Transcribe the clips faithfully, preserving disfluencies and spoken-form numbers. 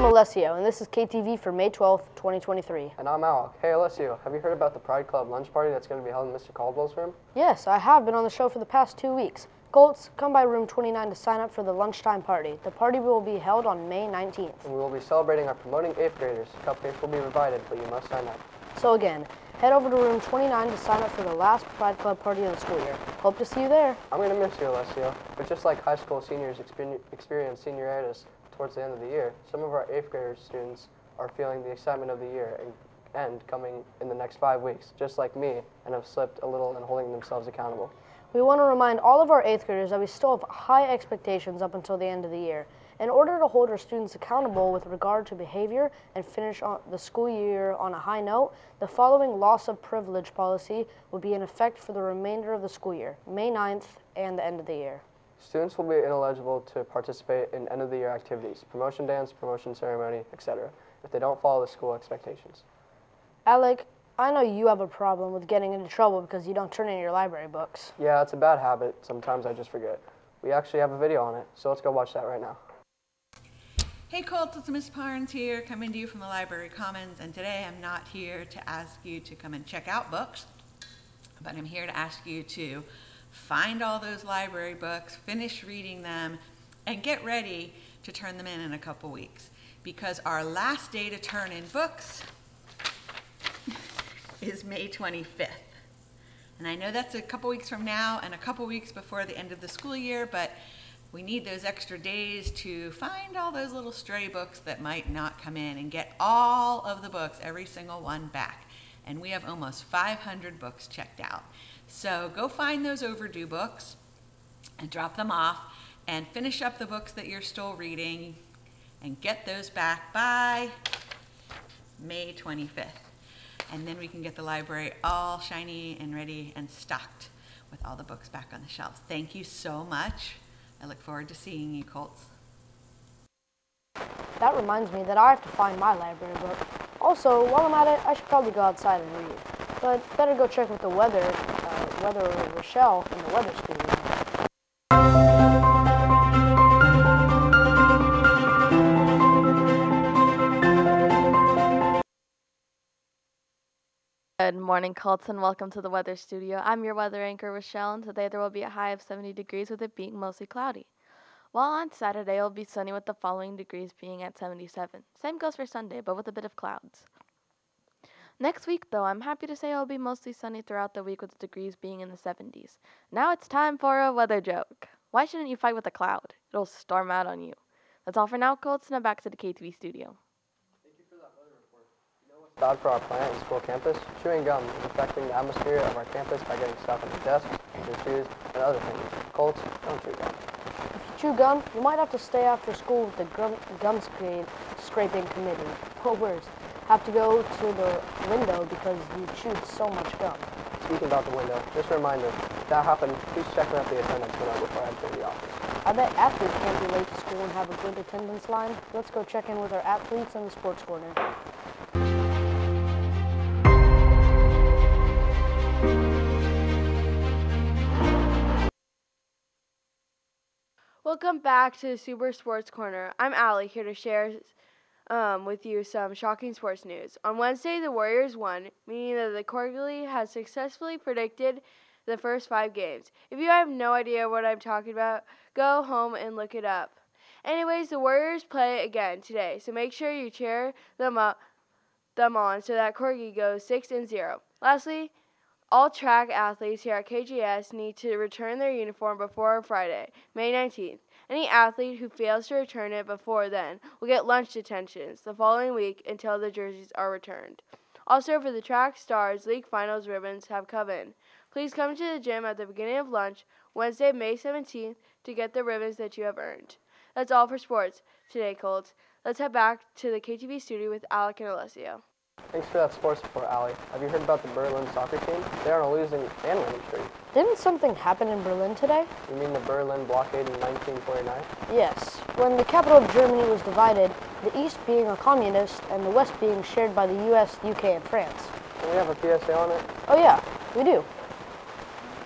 I'm Alessio, and this is K T V for May twelfth, twenty twenty-three. And I'm Alec. Hey Alessio, have you heard about the Pride Club lunch party that's going to be held in Mister Caldwell's room? Yes, I have been on the show for the past two weeks. Colts, come by room twenty-nine to sign up for the lunchtime party. The party will be held on May nineteenth. And we will be celebrating our promoting eighth graders. Cupcakes will be provided, but you must sign up. So again, head over to room twenty-nine to sign up for the last Pride Club party of the school year. Hope to see you there. I'm going to miss you, Alessio, but just like high school seniors exper- experience senioritis towards the end of the year, some of our eighth graders students are feeling the excitement of the year and, and coming in the next five weeks, just like me, and have slipped a little in holding themselves accountable. We want to remind all of our eighth graders that we still have high expectations up until the end of the year. In order to hold our students accountable with regard to behavior and finish on the school year on a high note, the following loss of privilege policy will be in effect for the remainder of the school year, May ninth and the end of the year. Students will be ineligible to participate in end-of-the-year activities, promotion dance, promotion ceremony, et cetera, if they don't follow the school expectations. Alec, I know you have a problem with getting into trouble because you don't turn in your library books. Yeah, it's a bad habit. Sometimes I just forget. We actually have a video on it, so let's go watch that right now. Hey Colts, it's Miss Parnes here, coming to you from the Library Commons, and today I'm not here to ask you to come and check out books, but I'm here to ask you to find all those library books, finish reading them, and get ready to turn them in in a couple weeks, because our last day to turn in books is May twenty-fifth. And I know that's a couple weeks from now and a couple weeks before the end of the school year, but we need those extra days to find all those little stray books that might not come in and get all of the books, every single one, back. And we have almost five hundred books checked out. So go find those overdue books and drop them off and finish up the books that you're still reading and get those back by May twenty-fifth. And then we can get the library all shiny and ready and stocked with all the books back on the shelves. Thank you so much. I look forward to seeing you, Colts. That reminds me that I have to find my library book. Also, while I'm at it, I should probably go outside and read. But better go check with the weather, uh, weather Rochelle in the weather studio. Good morning, Colts, and welcome to the weather studio. I'm your weather anchor, Rochelle, and today there will be a high of seventy degrees with it being mostly cloudy. While on Saturday, it will be sunny with the following degrees being at seventy-seven. Same goes for Sunday, but with a bit of clouds. Next week, though, I'm happy to say it will be mostly sunny throughout the week with the degrees being in the seventies. Now it's time for a weather joke. Why shouldn't you fight with a cloud? It'll storm out on you. That's all for now, Colts, and now back to the K T V studio. Bad for our planet and school campus, chewing gum is affecting the atmosphere of our campus by getting stuck on your desks, your shoes, and other things. Colts, don't chew gum. If you chew gum, you might have to stay after school with the gum, gum scra- scraping committee. Or worse, have to go to the window because you chewed so much gum. Speaking about the window, just a reminder, if that happened, please check out the attendance window before I enter the office. I bet athletes can't be late to school and have a good attendance line. Let's go check in with our athletes in the sports corner. Welcome back to the Super Sports Corner. I'm Allie, here to share um, with you some shocking sports news. On Wednesday, the Warriors won, meaning that the Corgly has successfully predicted the first five games. If you have no idea what I'm talking about, go home and look it up. Anyways, the Warriors play again today, so make sure you cheer them up, them on so that Corgi goes six and zero. Lastly, all track athletes here at K G S need to return their uniform before Friday, May nineteenth. Any athlete who fails to return it before then will get lunch detentions the following week until the jerseys are returned. Also, for the track stars, league finals ribbons have come in. Please come to the gym at the beginning of lunch, Wednesday, May seventeenth, to get the ribbons that you have earned. That's all for sports today, Colts. Let's head back to the K T V studio with Alec and Alessio. Thanks for that sports report, Allie. Have you heard about the Berlin soccer team? They are on a losing and winning streak. Didn't something happen in Berlin today? You mean the Berlin blockade in nineteen forty-nine? Yes. When the capital of Germany was divided, the East being a communist and the West being shared by the U S, U K, and France. Do we have a P S A on it? Oh yeah, we do.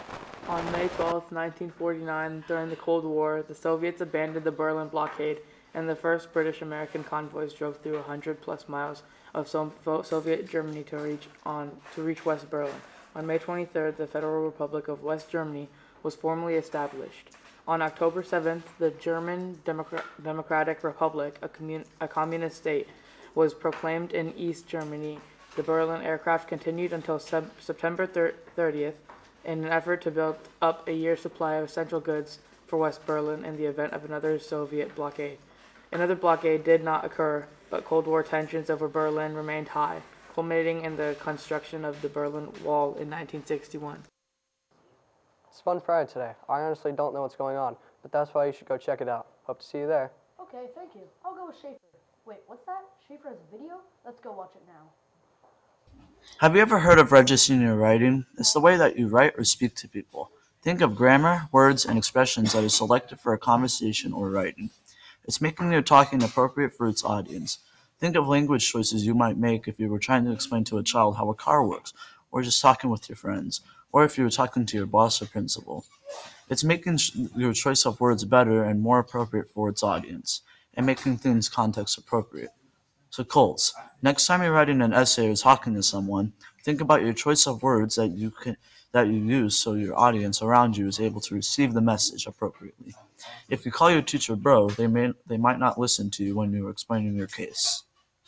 On May twelfth, nineteen forty-nine, during the Cold War, the Soviets abandoned the Berlin blockade and the first British-American convoys drove through one hundred plus miles of Soviet Germany to reach on to reach West Berlin. On May twenty-third, the Federal Republic of West Germany was formally established. On October seventh, the German Democra- Democratic Republic, a, commun- a communist state, was proclaimed in East Germany. The Berlin aircraft continued until sub- September thirtieth in an effort to build up a year's supply of essential goods for West Berlin in the event of another Soviet blockade. Another blockade did not occur, but Cold War tensions over Berlin remained high, culminating in the construction of the Berlin Wall in nineteen sixty-one. It's Fun Friday today. I honestly don't know what's going on, but that's why you should go check it out. Hope to see you there. Okay, thank you. I'll go with Schaefer. Wait, what's that? Schaefer has a video? Let's go watch it now. Have you ever heard of registering your writing? It's the way that you write or speak to people. Think of grammar, words, and expressions that are selected for a conversation or writing. It's making your talking appropriate for its audience. Think of language choices you might make if you were trying to explain to a child how a car works, or just talking with your friends, or if you were talking to your boss or principal. It's making sh- your choice of words better and more appropriate for its audience, and making things context appropriate. So Colts, next time you're writing an essay or talking to someone, think about your choice of words that you can that you use so your audience around you is able to receive the message appropriately. If you call your teacher bro, they may they might not listen to you when you're explaining your case.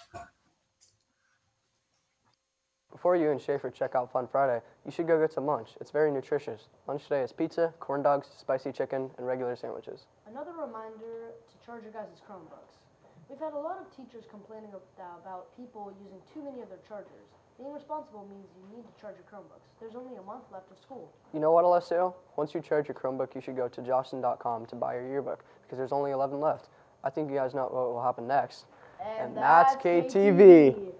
Before you and Schaefer check out Fun Friday, you should go get some lunch. It's very nutritious. Lunch today is pizza, corn dogs, spicy chicken, and regular sandwiches. Another reminder to charge your guys' Chromebooks. We've had a lot of teachers complaining about people using too many of their chargers. Being responsible means you need to charge your Chromebooks. There's only a month left of school. You know what, Alessio? Once you charge your Chromebook, you should go to jostin dot com to buy your yearbook, because there's only eleven left. I think you guys know what will happen next. And, and that's K T V.